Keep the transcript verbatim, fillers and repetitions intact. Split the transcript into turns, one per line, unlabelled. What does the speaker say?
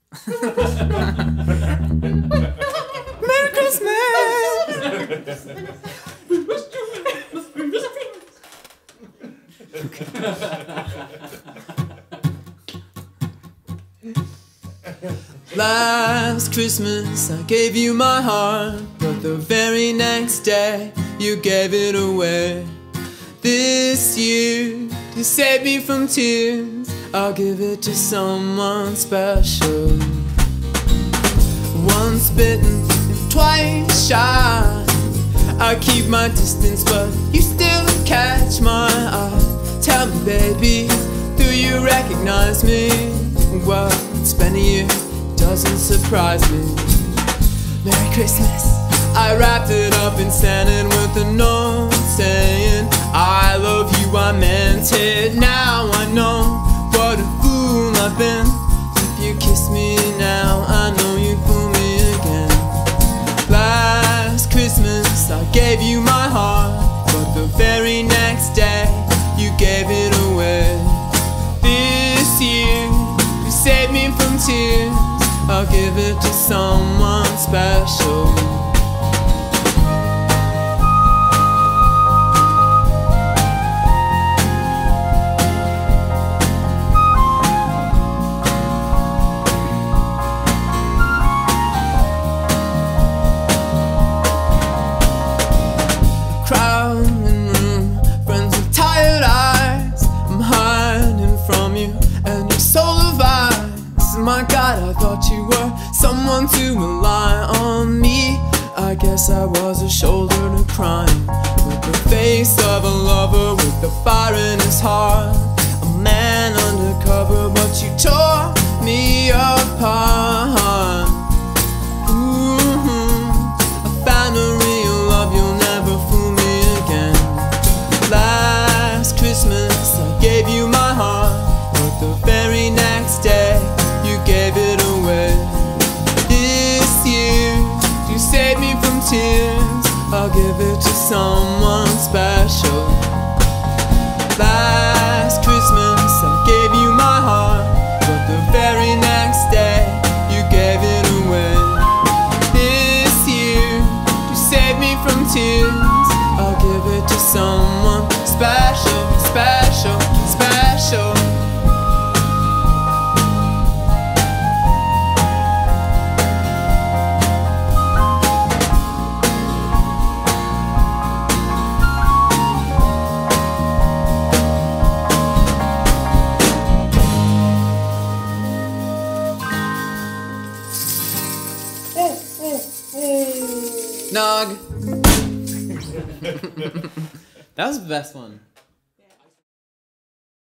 Merry Christmas! Last Christmas I gave you my heart, but the very next day you gave it away. This year, to save me from tears, I'll give it to someone special. Once bitten and twice shy, I keep my distance, but you still catch my eye. Tell me, baby, do you recognize me? Well, it's been a year, doesn't surprise me. Merry Christmas. I wrapped it up and sent it with a note saying, I love you, I meant it. Now I know what a fool I've been. If you kiss me now, I know you'd fool me again. Last Christmas I gave you my heart, but the very next day you gave it away. This year, to save me from tears, I'll give it to someone special. Crowded room, friends with tired eyes. I'm hiding from you and your soul of ice. My God, I thought you were someone to rely on me. I guess I was a shoulder to cry on, with the face of a lover with the fire in his heart. A man undercover, but you tore me apart. Ooh, I found a real love, you'll never fool me again. Last Christmas I gave you my heart, but the very next day you gave it away. This year, to save me from tears, I'll give it to someone special. Last Christmas I gave you my heart, but the very next day you gave it away. This year, to save me from tears, I'll give it to someone special, special, special. Nog. That was the best one.